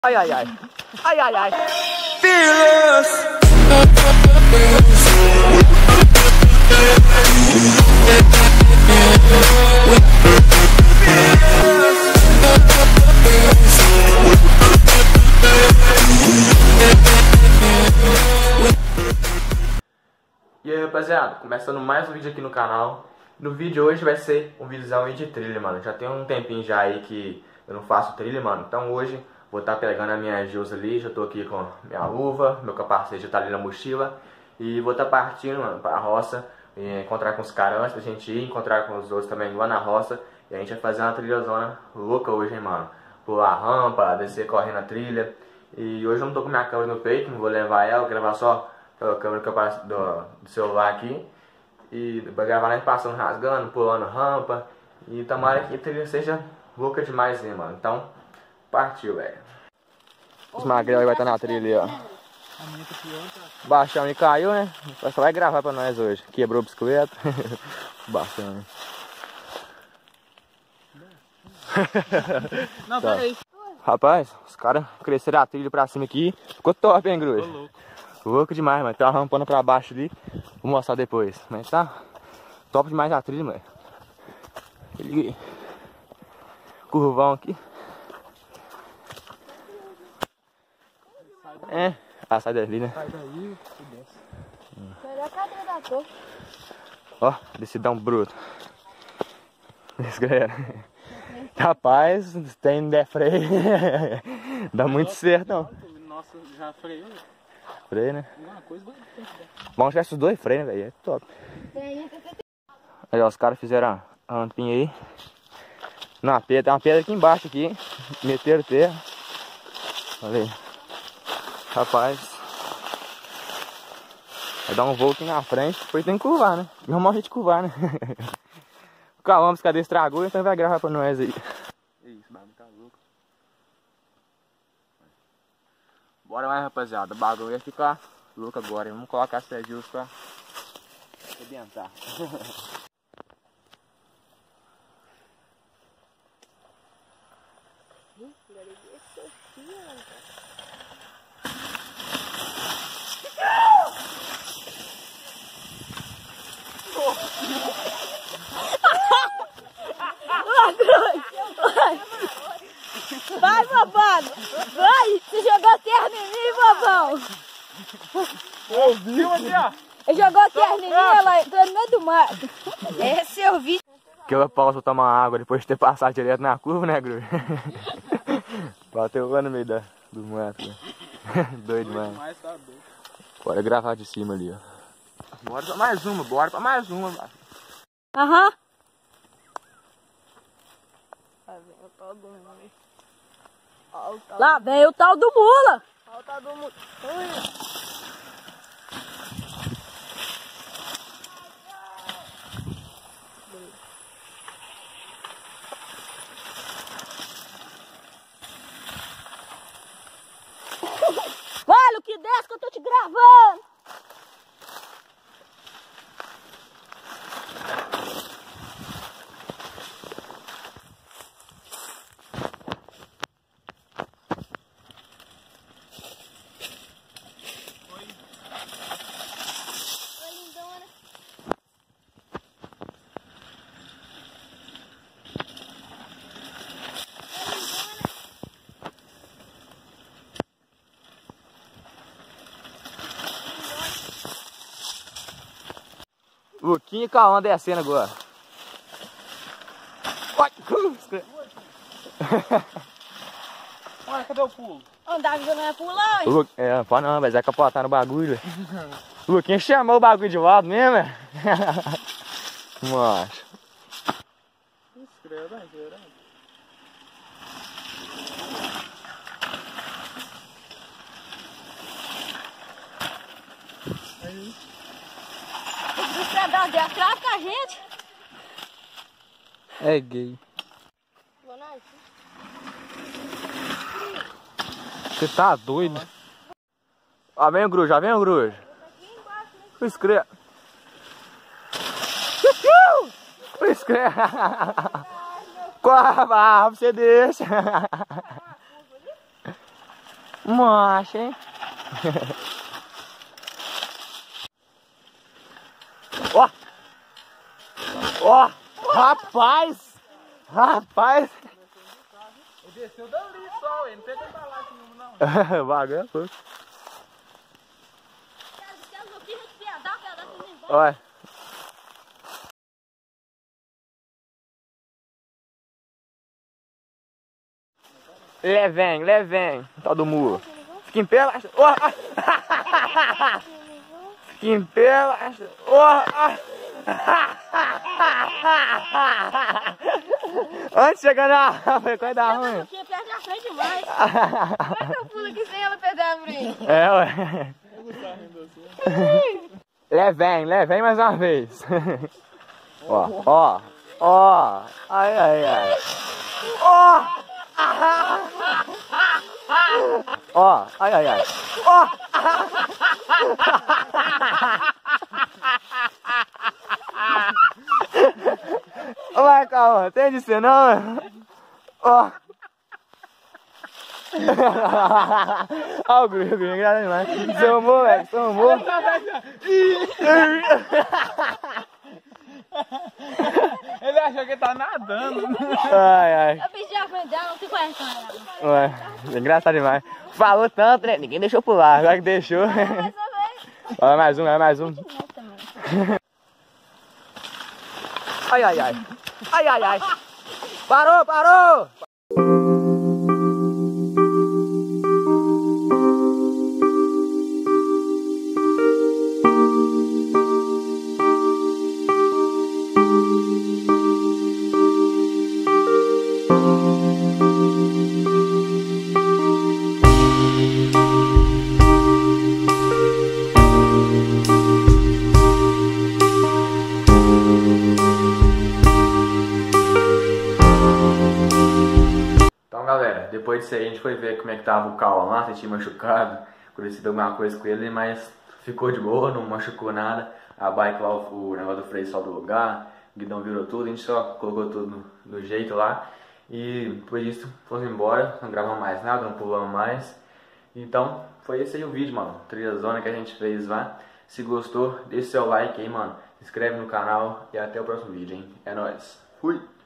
Ai, ai, ai. Ai, ai, ai. E aí, rapaziada, começando mais um vídeo aqui no canal. No vídeo de hoje vai ser um vídeozão aí de trilha, mano. Já tem um tempinho já aí que eu não faço trilha, mano. Então hoje vou estar pegando a minha Gilza ali. Já tô aqui com minha luva, meu capacete já tá ali na mochila. E vou estar partindo, mano, pra roça. E encontrar com os caras antes da gente ir, encontrar com os outros também lá na roça. E a gente vai fazer uma trilhazona louca hoje, hein, mano. Pular rampa, descer correndo a trilha. E hoje eu não tô com minha câmera no peito, não vou levar ela, vou gravar só pela câmera que eu passo do celular aqui. E vai gravar nós passando, rasgando, pulando rampa. E tomara que a trilha seja louca demais, hein, mano. Então, partiu, velho. Os magrelos vai estar na trilha ali, ó. O baixão me caiu, né? Só vai gravar pra nós hoje. Quebrou a bicicleta. Baixão. Não, Tá. peraí. Rapaz, os caras cresceram a trilha pra cima aqui. Ficou top, hein, Gruz? Tô louco. Louco demais, mano. Tem uma rampando pra baixo ali. Vou mostrar depois. Mas tá top demais a trilha, mano. Aquele curvão aqui. É. Ah, sai dali, né? Sai daí e desce. Melhor cadeira da torre. Ó, decidão bruto. Isso, galera. Rapaz, tem der freio. Dá muito certo, não. Nossa, já freio. Freio, né? Uma coisa vai ter que dar. Bom, se tivesse os dois freios, né, velho? É top. Aí, ó, os caras fizeram a rampinha aí. Na pedra, tem uma pedra aqui embaixo aqui. Meteram terra. Olha aí. Rapaz. Vai dar um voo aqui na frente. Depois tem que curvar, né? Normal a gente curvar, né? O Calma, cadê estragou, então vai gravar pra nós aí. Isso, o bagulho tá louco. Bora mais, rapaziada. O bagulho vai ficar louco agora. Vamos colocar as pedras pra arrebentar. Vai, babado! Vai! Você jogou terra em mim, babão! Eu vi, ó. Ele jogou terra em mim, ela entrou no meio do mato. Esse eu vi. Aquela pausa pra tomar água depois de ter passado direto na curva, né, Gru? Bateu lá no meio do mato, né? Doido demais. Mas tá doido. Bora gravar de cima ali, ó. Bora pra mais uma, bora pra mais uma, mano. Aham. Lá vem o tal do mula. Olha o tal do mula. Olha o que desce que eu tô te gravando. Luquinha e Calma descendo agora. Ué, cadê o pulo? Andava jogando pular. É, pode não, vai capotar no bagulho. O Luquinha chamou o bagulho de lado mesmo, é? Macho. Escreva, escreva. Aí. Os pedaços de atrás com a gente. É gay. Você tá doido? Ó, vem o Gru, já vem o Gru. Escreva. Escreva. Qual a barra você deixa? Macho, hein? Ó! Ó! Rapaz! Rapaz! Ele desceu dali só, ele não pegou embalagem nenhuma, não. O bagulho é louco. Olha. Levem, tal do muro. Fica em pé, Fica em pé, Antes de chegar na árvore, vai dar ruim. Aqui perde a frente demais. Como é que eu pulo aqui sem ela perder a frente? É, ué. Levem mais uma vez. Ó. Ai. Ó. Ó, ai. Ó. Ô, Marcão, tem de ser não? Ó. Ó o grupo, engraçado demais. Somou, velho, somou. Ele achou que tá nadando. Ai. Eu pedi a frente dela, não se conhece ela. Ué, engraçado demais. Falou tanto, né? Ninguém deixou pular, agora que deixou. Mais uma vez. Olha mais um. Ai. Parou! Então, galera, depois disso aí a gente foi ver como é que tava o Cauã lá, se tinha machucado, acontecido alguma coisa com ele, mas ficou de boa, não machucou nada. A bike lá, o negócio do freio saiu do lugar, o guidão virou tudo, a gente só colocou tudo no jeito lá. E depois disso fomos embora, não gravamos mais nada, não pulamos mais. Então, foi esse aí o vídeo, mano, trilha zona que a gente fez lá. Se gostou, deixa seu like aí, mano, se inscreve no canal e até o próximo vídeo, hein. É nóis. Fui!